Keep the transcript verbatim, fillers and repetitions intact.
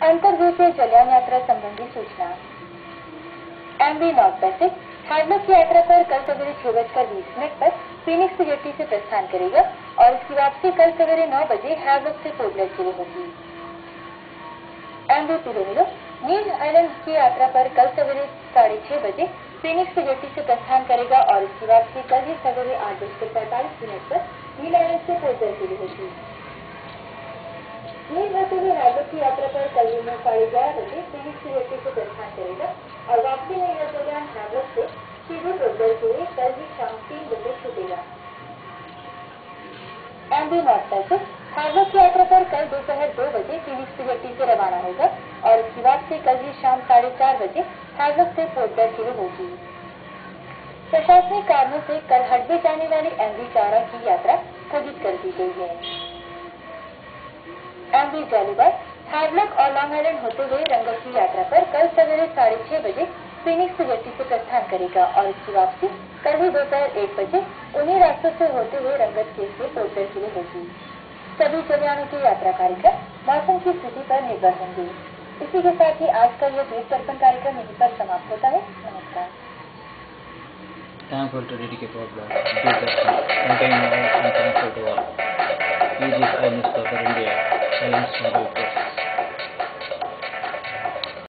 अंतर्देशीय जलयान यात्रा संबंधी सूचना। एमवी नॉर्थ पैसिफिक हैवलॉक की यात्रा पर कल सवेरे छह बजकर बीस मिनट पर फीनिक्स जेटी से प्रस्थान करेगा और इसकी वापसी कल सवेरे नौ बजे हैवलॉक से पोर्ट ब्लेयर के लिए होगी। एमवी पिलोमिलो नील आइलैंड की यात्रा पर कल सवेरे साढ़े छह बजे फीनिक्स जेटी से प्रस्थान करेगा और इसकी वापसी कल ही सवेरे आठ बजकर पैंतालीस मिनट पर नील आइलैंड से पोर्ट ब्लेयर के लिए होगी। नील होते हुए हैवलॉक की यात्रा पर कल दिन साढ़े ग्यारह बजे फीनिक्स जेटी से प्रस्थान करेगा और वापसी में यह जलयान हैवलॉक से सीधे पोर्ट ब्लेयर के लिए कल ही शाम तीन बजे छूटेगा। एमवी नॉर्थ पैसिफिक हैवलॉक की यात्रा पर कल दोपहर दो बजे फीनिक्स जेटी से रवाना होगा और इसकी वापसी कल ही शाम साढ़े चार बजे हैवलॉक से पोर्ट ब्लेयर के लिए होगी। प्रशासनिक कारणों से कल हडबे जाने वाली एमवी चारा की यात्रा स्थगित कर दी गई है। एमवी जॉलीबार हैवलॉक और लॉन्ग आइलैंड होते हुए रंगत की यात्रा पर कल सवेरे साढ़े छह बजे फीनिक्स जेटी से प्रस्थान करेगा और इसकी वापसी कल ही दोपहर एक बजे उन्हीं रास्तों से होते हुए रंगत केस से पोर्ट ब्लेयर के लिए होगी। सभी जलयानों के यात्रा कार्यक्रम मौसम की स्थिति पर निर्भर होंगे। इसी के साथ ही आज का यह देश दर्पण कार्यक्रम यहीं पर समाप्त होता है। नमस्कार। Thankful to dedicate our blood, contain our and thankful to all. He is I Mister India, I am